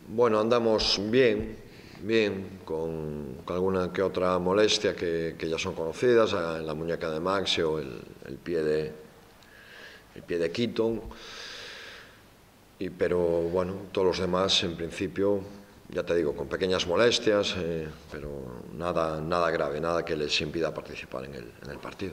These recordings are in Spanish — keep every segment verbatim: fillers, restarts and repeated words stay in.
Bueno, andamos bien, bien, con, con alguna que otra molestia que, que ya son conocidas, en la muñeca de Maxi o el, el, pie, de, el pie de Keaton, y, pero bueno, todos los demás en principio, ya te digo, con pequeñas molestias, eh, pero nada, nada grave, nada que les impida participar en el, en el partido.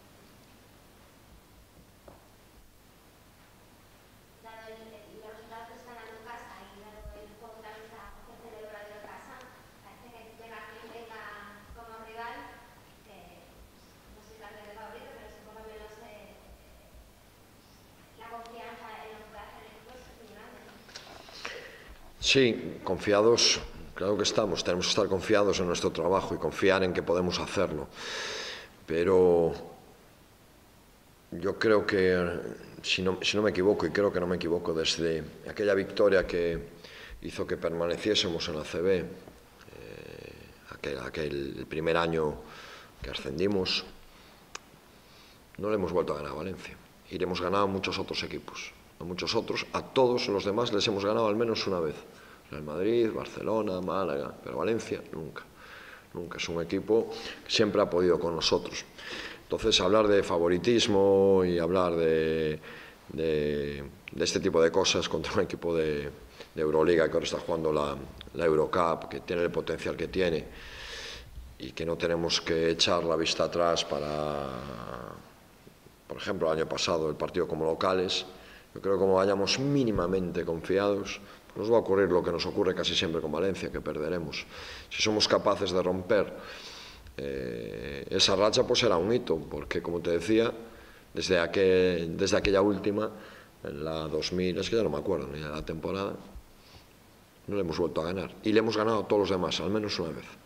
Sí, confiados, claro que estamos, tenemos que estar confiados en nuestro trabajo y confiar en que podemos hacerlo, pero yo creo que, si no, si no me equivoco, y creo que no me equivoco, desde aquella victoria que hizo que permaneciésemos en la A C B, eh, aquel, aquel el primer año que ascendimos, no le hemos vuelto a ganar a Valencia, y le hemos ganado a muchos otros equipos. A muchos otros, a todos los demás les hemos ganado al menos una vez. Real Madrid, Barcelona, Málaga, pero Valencia nunca. Nunca. Es un equipo que siempre ha podido con nosotros. Entonces, hablar de favoritismo y hablar de, de, de este tipo de cosas contra un equipo de, de Euroliga que ahora está jugando la, la Eurocup, que tiene el potencial que tiene y que no tenemos que echar la vista atrás para, por ejemplo, el año pasado, el partido como locales. Yo creo que como vayamos mínimamente confiados, pues nos va a ocurrir lo que nos ocurre casi siempre con Valencia, que perderemos. Si somos capaces de romper eh, esa racha, pues será un hito, porque como te decía, desde, aquel, desde aquella última, en la dos mil, es que ya no me acuerdo ni de la temporada, no le hemos vuelto a ganar. Y le hemos ganado a todos los demás, al menos una vez.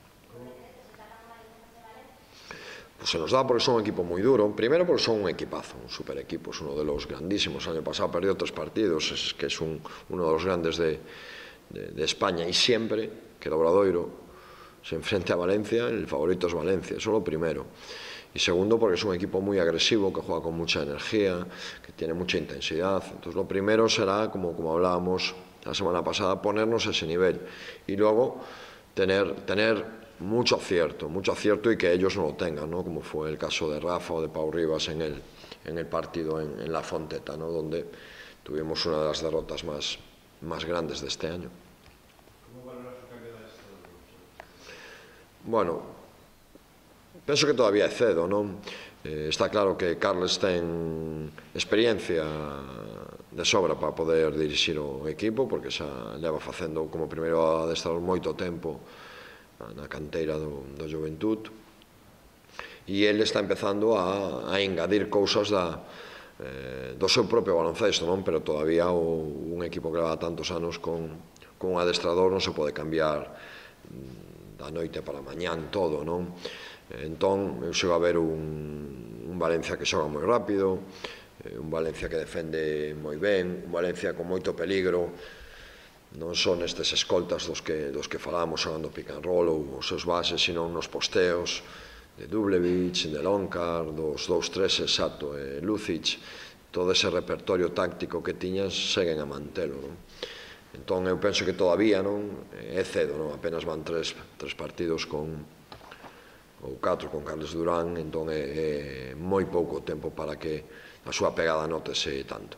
Pues se nos da porque son un equipo muy duro. Primero porque son un equipazo, un super equipo, es uno de los grandísimos. El año pasado perdió tres partidos, es que es un, uno de los grandes de, de, de España. Y siempre que el Obradoiro se enfrente a Valencia, el favorito es Valencia, eso es lo primero. Y segundo porque es un equipo muy agresivo, que juega con mucha energía, que tiene mucha intensidad. Entonces lo primero será, como, como hablábamos la semana pasada, ponernos a ese nivel. Y luego tener... tener mucho acierto, mucho acierto y que ellos no lo tengan, ¿no? Como fue el caso de Rafa o de Pau Rivas en el, en el partido en, en La Fonteta, ¿no? Donde tuvimos una de las derrotas más, más grandes de este año. ¿Cómo valoras o cambio de estado? Bueno, penso que todavía é cedo, non? Eh, está claro que Carles ten experiencia de sobra para poder dirixir o equipo, porque xa leva facendo como primeiro adestrador moito tempo na canteira do, do Juventud, e ele está empezando a, a engadir cousas da, eh, do seu propio baloncesto, non? Pero todavía o, un equipo que leva tantos anos con, con un adestrador non se pode cambiar da noite para mañán todo, non? Entón, eu xego a ver un, un Valencia que xoga moi rápido, un Valencia que defende moi ben, un Valencia con moito peligro. Non son estes escoltas dos que, dos que falábamos xogando pick and roll ou os seus bases, sino nos posteos de Dublevich, de Loncar, dos dous tres exacto, e Lucic, todo ese repertorio táctico que tiñas seguen a mantelo, non? Entón eu penso que todavía non é cedo, non? Apenas van tres, tres partidos con ou catro con Carles Durán, entón é, é moi pouco tempo para que a súa pegada notese tanto.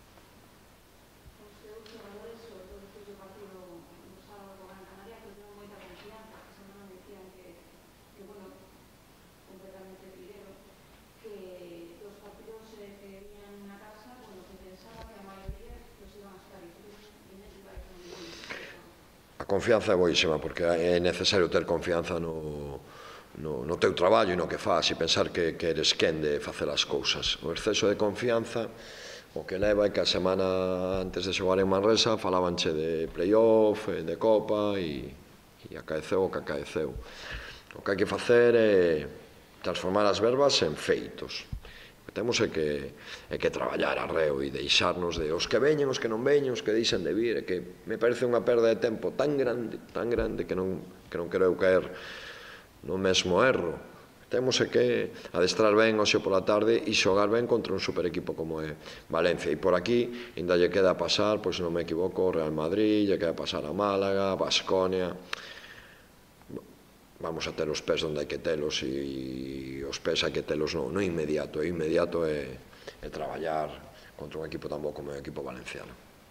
A confianza é boísima, porque é necesario ter confianza no, no, no teu traballo e no que faz, e pensar que, que eres quen de facer as cousas. O exceso de confianza o que leva é que a semana antes de xogar en Manresa falabanche de playoff, de copa, e, e acaeceu o que acaeceu. O que hai que facer é transformar as verbas en feitos. O que temos é que, é que traballar arreo e deixarnos de os que veñen, os que non veñen, os que deixan de vir, é que me parece unha perda de tempo tan grande, tan grande, que non, que non quero eu caer no mesmo erro Temos que adestrar ben hoxe pola tarde e xogar ben contra un super equipo como é Valencia. E por aquí, ainda lle queda pasar, pois se non me equivoco, Real Madrid, lle queda pasar a Málaga, Baskonia. Vamos a ter os pés onde hai que telos e os pés hai que telos no, no inmediato. E inmediato é, é traballar contra un equipo tan bo como é o equipo valenciano.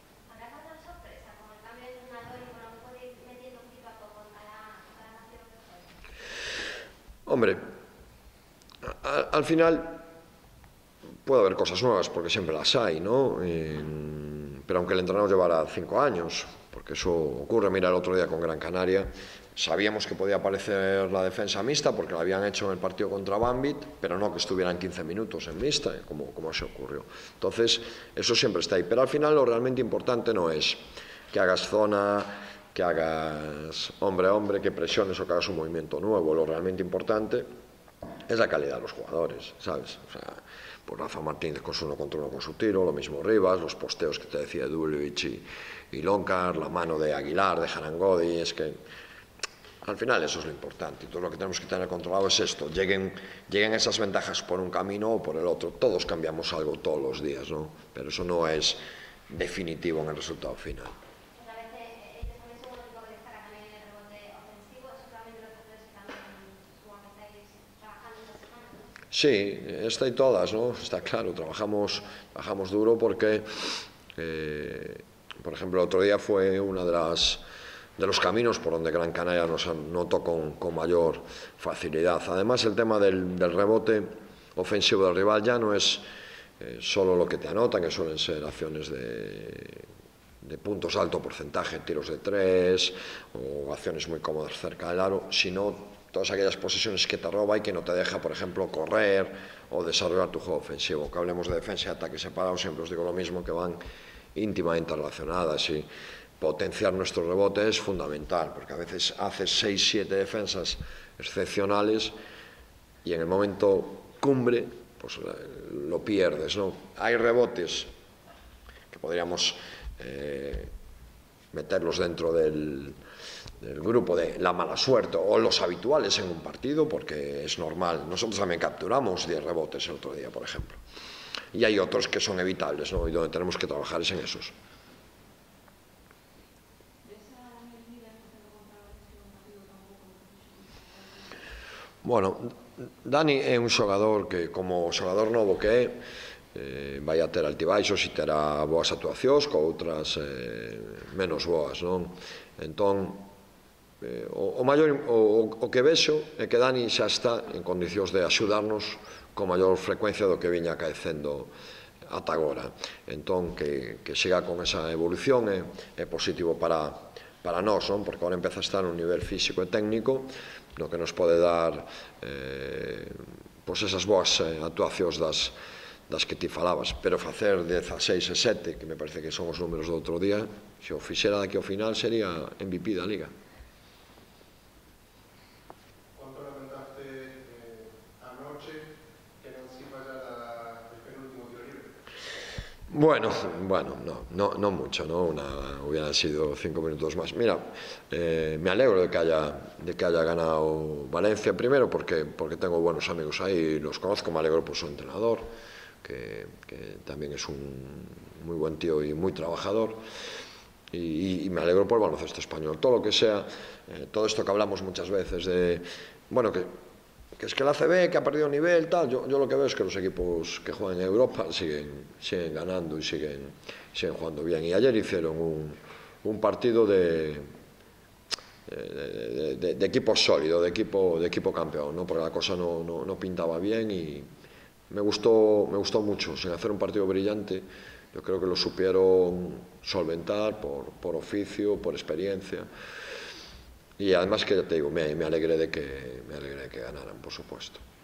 Hombre, al, al final puede haber cosas nuevas, porque siempre las hay, ¿no? Eh, pero aunque el entrenador llevara cinco años, porque eso ocurre, mira, el otro día con Gran Canaria, sabíamos que podía aparecer la defensa mixta, porque la habían hecho en el partido contra Bambit, pero no que estuvieran quince minutos en mixta, como, como se ocurrió. Entonces, eso siempre está ahí. Pero al final lo realmente importante no es que hagas zona, que hagas hombre a hombre, que presiones o que hagas un movimiento nuevo. Lo realmente importante es la calidad de los jugadores, ¿sabes? O sea, pues Rafa Martínez con su uno contra uno con su tiro, lo mismo Rivas, los posteos que te decía Dulovic y, y Loncar, la mano de Aguilar, de Harangodi, es que al final eso es lo importante. Entonces lo que tenemos que tener controlado es esto, lleguen, lleguen esas ventajas por un camino o por el otro. Todos cambiamos algo todos los días, ¿no? Pero eso no es definitivo en el resultado final. Sí, esta y todas, ¿no? Está claro, trabajamos, trabajamos duro porque, eh, por ejemplo, el otro día fue una de las de los caminos por donde Gran Canaria nos notó con, con mayor facilidad. Además, el tema del, del rebote ofensivo del rival ya no es eh, solo lo que te anotan, que suelen ser acciones de, de puntos alto porcentaje, tiros de tres o acciones muy cómodas cerca del aro, sino todas aquellas posesiones que te roba y que no te deja, por ejemplo, correr o desarrollar tu juego ofensivo. Que hablemos de defensa y ataque separado, siempre os digo lo mismo, que van íntimamente relacionadas, y potenciar nuestro rebote es fundamental, porque a veces haces seis, siete defensas excepcionales y en el momento cumbre pues lo pierdes, ¿no? Hay rebotes que podríamos eh, meterlos dentro del del grupo de la mala suerte o los habituales en un partido, porque es normal. Nosotros también capturamos diez rebotes el otro día, por ejemplo. Y hay otros que son evitables, ¿no? Y donde tenemos que trabajar es en esos. Bueno, Dani é un xogador que, como xogador novo que é, eh, vai a ter altibaixos e terá boas actuacións, co outras eh, menos boas, non? Entón, Eh, o, o, maior, o, o que vexo é que Dani xa está en condicións de axudarnos con maior frecuencia do que viña acaecendo ata agora. Entón, que, que siga con esa evolución é, é positivo para, para nós, non? Porque agora empeza a estar un nivel físico e técnico no que nos pode dar eh, pois esas boas eh, actuacións das, das que ti falabas, pero facer dezaseis e sete, que me parece que son os números do outro día, se o fixera daqui ao final sería M V P da Liga. Bueno, bueno, no, no, no mucho, ¿no? Una, hubieran sido cinco minutos más. Mira, eh, me alegro de que haya, de que haya ganado Valencia, primero porque, porque tengo buenos amigos ahí, los conozco, me alegro por su entrenador, que, que también es un muy buen tío y muy trabajador, y, y me alegro por el baloncesto español. Todo lo que sea, eh, todo esto que hablamos muchas veces de, bueno, que... que es que la A C B, que ha perdido nivel, tal, yo, yo lo que veo es que los equipos que juegan en Europa siguen, siguen ganando y siguen, siguen jugando bien. Y ayer hicieron un, un partido de, de, de, de equipo sólido, de equipo, de equipo campeón, ¿no? Porque la cosa no, no, no pintaba bien y me gustó, me gustó mucho. Sin hacer un partido brillante, yo creo que lo supieron solventar por, por oficio, por experiencia. Y además que ya te digo, me, me alegré de que me alegré de que ganaran, por supuesto.